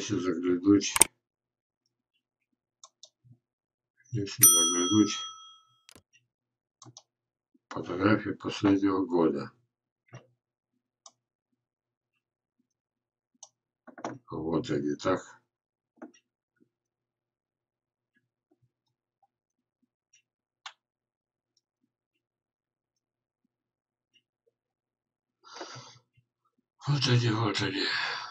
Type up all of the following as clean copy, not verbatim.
Если заглянуть фотографии последнего года. Вот они так. Вот они, вот они.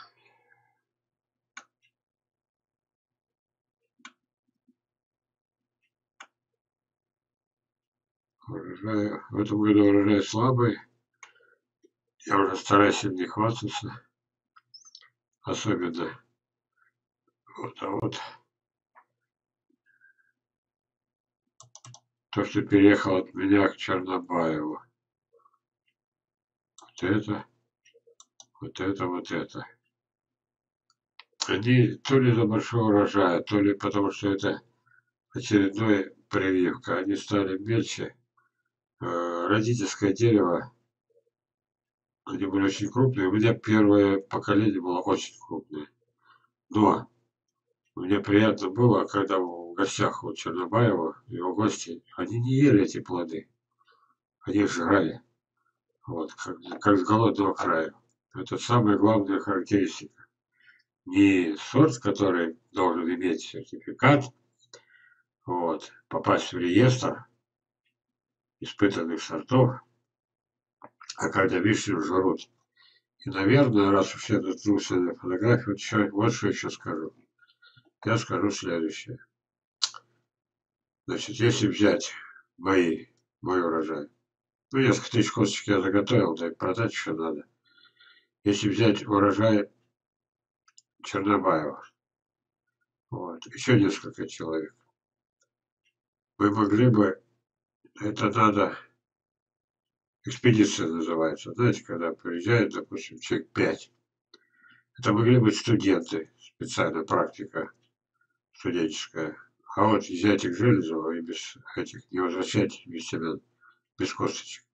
Урожай, в этом году урожай слабый. Я уже стараюсь им не хвастаться. Особенно вот то, что переехал от меня к Чернобаеву. Вот это. Они то ли за большого урожая, то ли потому, что это очередной прививка. Они стали мельче. Родительское дерево, они были очень крупные. У меня первое поколение было очень крупное. Но мне приятно было, когда в гостях у Чернобаева, его гости, они не ели эти плоды. Они их жрали. Вот, как с голодного края. Это самая главная характеристика. Не сорт, который должен иметь сертификат, вот, попасть в реестр испытанных сортов, а когда вишню жрут. И, наверное, раз уж я наткнулся на фотографию, вот что еще скажу. Я скажу следующее. Значит, если взять мой урожай, ну, несколько тысяч косточек я заготовил, да и продать еще надо. Если взять урожай Чернобаева, вот, еще несколько человек, мы могли бы, это надо, экспедиция называется, знаете, когда приезжает, допустим, человек 5, это могли быть студенты, специальная практика студенческая. А вот взять их Железова и без этих, не возвращать без семян, без косточек.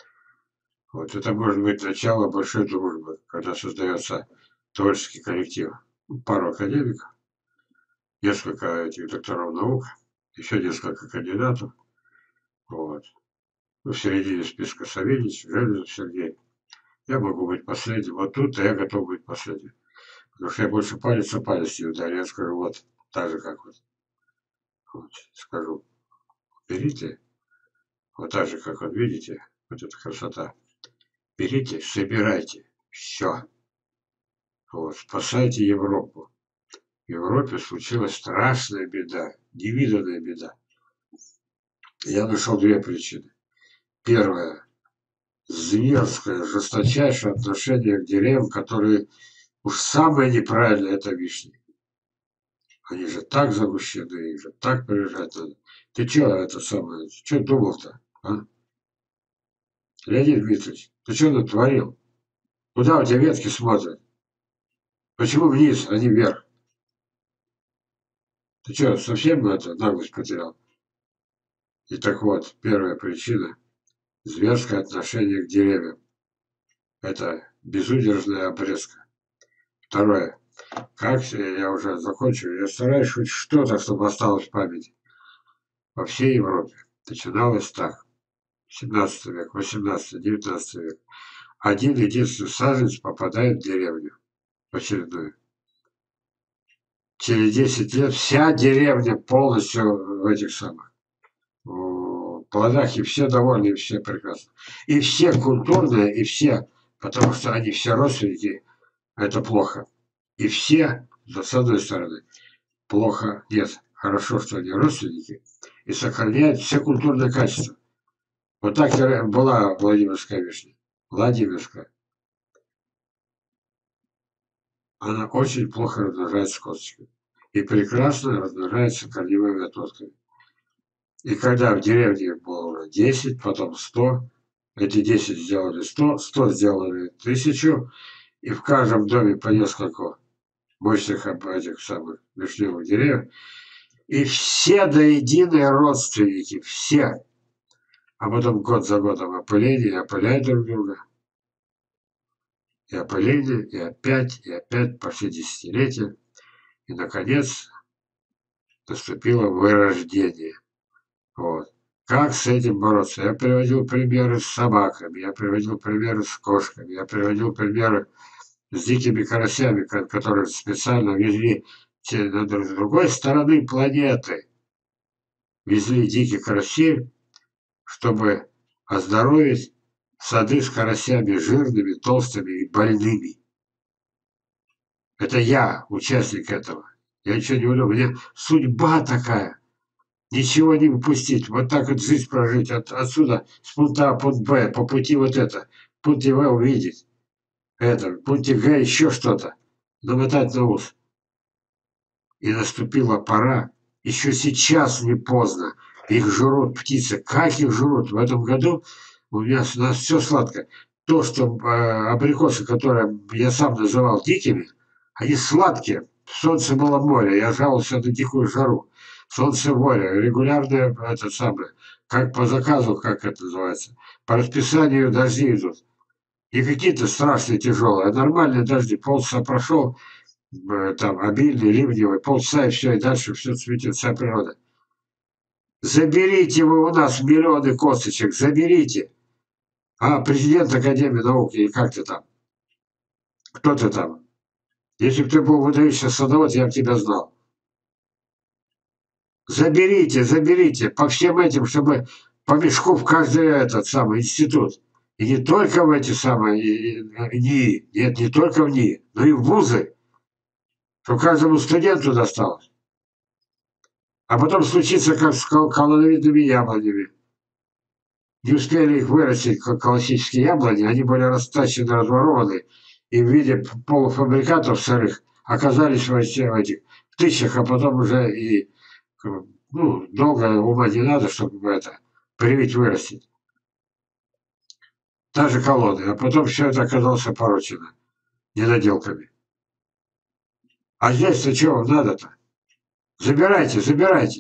Вот это может быть начало большой дружбы, когда создается творческий коллектив. Пару академиков, несколько этих докторов наук, еще несколько кандидатов. Вот. Ну, в середине списка Савельич, Железов Сергей. Я могу быть последним. Вот тут я готов быть последним. Потому что я больше палец о палец не ударю. Я скажу, вот, так же, как вот скажу, берите, вот так же, как вот видите, вот эта красота. Берите, собирайте. Все. Вот, спасайте Европу. В Европе случилась страшная беда, невиданная беда. Я нашел две причины. Первая. Зверское, жесточайшее отношение к деревьям, которые уж самое неправильное — это вишни. Они же так загущены, их же так приезжать надо. Ты что это самое, что думал-то, а? Леонид Дмитриевич, ты что натворил? Куда у тебя ветки смотрят? Почему вниз, а не вверх? Ты что, совсем это наглость потерял? И так вот, первая причина — зверское отношение к деревьям. Это безудержная обрезка. Второе. Как я уже закончу, я стараюсь хоть что-то, чтобы осталось в памяти. Во всей Европе начиналось так. 17 век, 18, 19 век. Один единственный саженец попадает в деревню очередную. Через 10 лет вся деревня полностью в этих самых в плодах, и все довольны, и все прекрасно. И все культурные, и все, потому что они все родственники, это плохо. И все, с одной стороны, плохо нет. Хорошо, что они родственники, и сохраняют все культурные качества. Вот так была Владимирская вишня. Владимирская. Она очень плохо размножается косточками. И прекрасно размножается корневыми отводками. И когда в деревне было уже 10, потом 100, эти 10 сделали 100, 100 сделали 1000, и в каждом доме по несколько мощных этих самых вишневых деревьев. И все до единой родственники, все. А потом год за годом опыление, опыляют друг друга. И опыление, и опять по 60-летия. И, наконец, наступило вырождение. Вот. Как с этим бороться? Я приводил примеры с собаками, я приводил примеры с кошками, я приводил примеры с дикими карасями, которые специально везли с другой стороны планеты. Везли диких карасей, чтобы оздоровить сады с карасями жирными, толстыми и больными. Это я, участник этого. Я ничего не говорю, у меня судьба такая. Ничего не упустить. Вот так вот жизнь прожить. Отсюда, с пункта А, пункт Б, по пути вот это. В пункте В увидеть это. В пункте Г еще что-то. Намотать на ус. И наступила пора. Еще сейчас не поздно. Их жрут птицы. Как их жрут? В этом году у нас все сладко. То, что абрикосы, которые я сам называл дикими, они сладкие. Солнце было море. Я жаловался на дикую жару. Солнце море. Регулярное, это самое. Как по заказу, как это называется. По расписанию дожди идут. Не какие-то страшные, тяжелые, а нормальные дожди. Полчаса прошел, там обильный, ливневый, полчаса и все, и дальше все цветет, вся природа. Заберите вы у нас миллионы косточек, заберите. А президент Академии наук, или как ты там? Кто ты там? Если бы ты был выдающийся садовод, я бы тебя знал. Заберите, заберите по всем этим, чтобы по мешку в каждый этот самый институт. И не только в эти самые НИИ, нет, не только в НИИ, но и в вузы, чтобы каждому студенту досталось. А потом случится, как с колоновидными яблонями. Не успели их вырастить, как классические яблони, они были растащены, разворованы, и в виде полуфабрикатов сырых оказались в этих тысячах, а потом уже и долго ума не надо, чтобы это привить, вырастить. Даже колоды, а потом все это оказалось опорочено недоделками. А здесь-то чего надо-то? Забирайте, забирайте.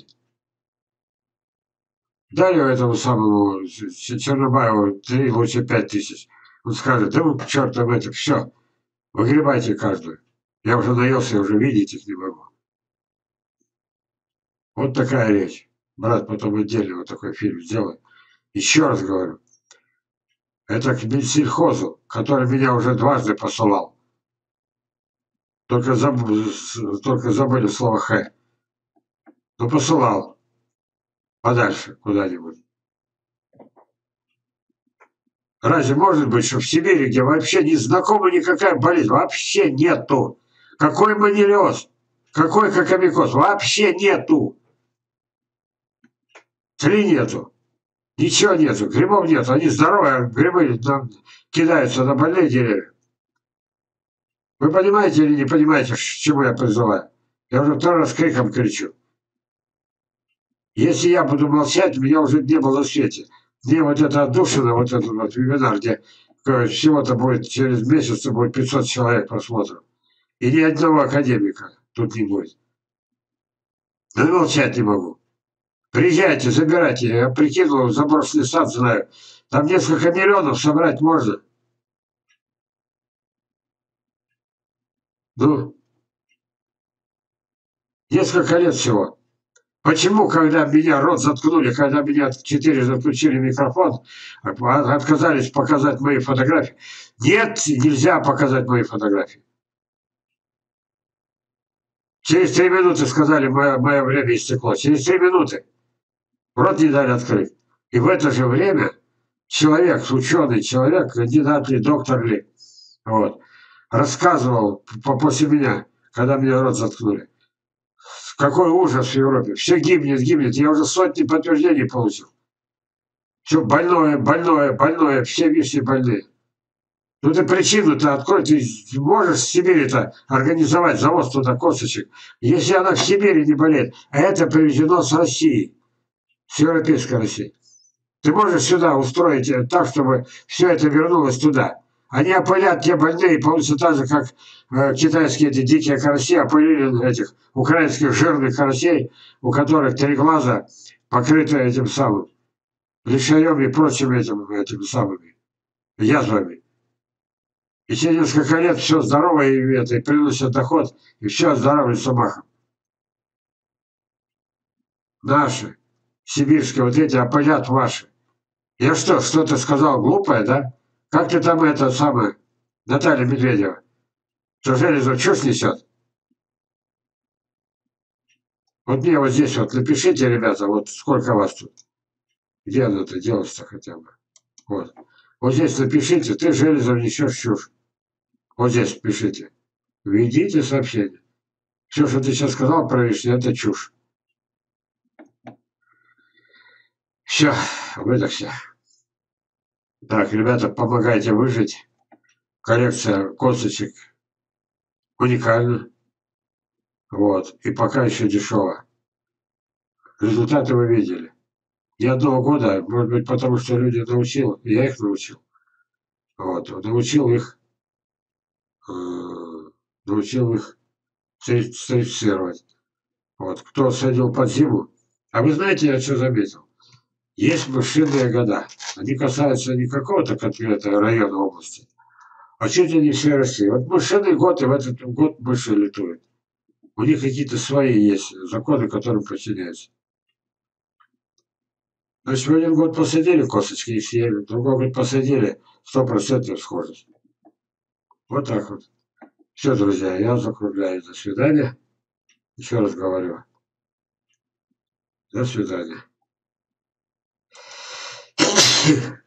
Дали этому самому Чернобаеву 3, лучше 5000. Он скажет, да вы к черту это, все, выгребайте каждую. Я уже наелся, я уже видеть их не могу. Вот такая речь. Брат, потом отдельно вот такой фильм сделай. Еще раз говорю. Это к Минсельхозу, который меня уже дважды посылал. Только забыли слово «х». Но посылал. Подальше, куда-нибудь. Разве может быть, что в Сибири, где вообще не знакома никакая болезнь, вообще нету? Какой манилиоз? Какой кокомикоз? Вообще нету. Тли нету. Ничего нету. Грибов нету. Они здоровые, а грибы кидаются на больные деревья. Вы понимаете или не понимаете, к чему я призываю? Я уже второй раз криком кричу. Если я буду молчать, меня уже не было на свете. Мне вот это отдушина, вот этот вот вебинар, где всего-то будет через месяц будет 500 человек просмотров. И ни одного академика тут не будет. Но и молчать не могу. Приезжайте, забирайте. Я прикинул, заброшенный сад знаю. Там несколько миллионов собрать можно. Ну, несколько лет всего. Почему, когда меня рот заткнули, когда меня 4 заключили микрофон, отказались показать мои фотографии? Нет, нельзя показать мои фотографии. Через 3 минуты сказали, мое время истекло. Через 3 минуты. Рот не дали открыть. И в это же время человек, ученый человек, кандидат ли, доктор ли, вот, рассказывал после меня, когда мне рот заткнули. Какой ужас в Европе. Все гибнет, гибнет. Я уже сотни подтверждений получил. Все больное, больное, больное. Все вещи больные. Ну ты причину-то открой. Ты можешь в Сибири-то организовать завоз туда косточек. Если она в Сибири не болеет, а это привезено с России, с европейской России. Ты можешь сюда устроить так, чтобы все это вернулось туда. Они опылят те больные, и получится так же, как китайские эти дикие караси опылили этих украинских жирных карасей, у которых 3 глаза покрыты этим самым лишаем и прочими этими самыми язвами. И через несколько лет все здорово и приносят доход, и все оздоравливаются махом. Наши, сибирские вот эти, опылят ваши. Я что-то сказал глупое, да? Как ты там это самое, Наталья Медведева? Что железо чушь несет? Вот мне вот здесь вот напишите, ребята, вот сколько вас тут. Где оно это делается хотя бы? Вот. Вот здесь напишите, ты железом несешь чушь. Вот здесь пишите. Введите сообщение. Все, что ты сейчас сказал про вишню, это чушь. Все, выдохся. Так, ребята, помогайте выжить. Коллекция косточек уникальна. Вот. И пока еще дешево. Результаты вы видели. Ни одного года, может быть, потому что люди научил, я их научил. Вот. Э, научил их сертифицировать. Вот. Кто садил под зиму. А вы знаете, я что заметил? Есть мышиные года. Они касаются не какого-то конкретного района области, а чуть ли не всей России. Вот мышиный год, и в этот год мыши летуют. У них какие-то свои есть законы, которым подчиняются. Значит, в один год посадили косточки и съели, в другой год посадили 100% схожесть. Вот так вот. Все, друзья, я закругляюсь. До свидания. Еще раз говорю. До свидания.